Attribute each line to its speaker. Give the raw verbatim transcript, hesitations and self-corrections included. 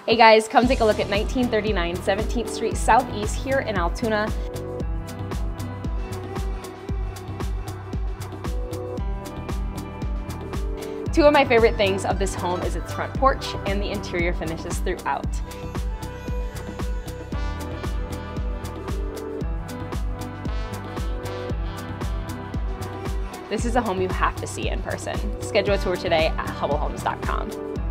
Speaker 1: Hey guys, come take a look at nineteen thirty-nine seventeenth Street Southeast here in Altoona. Two of my favorite things of this home is its front porch and the interior finishes throughout. This is a home you have to see in person. Schedule a tour today at hubble homes dot com.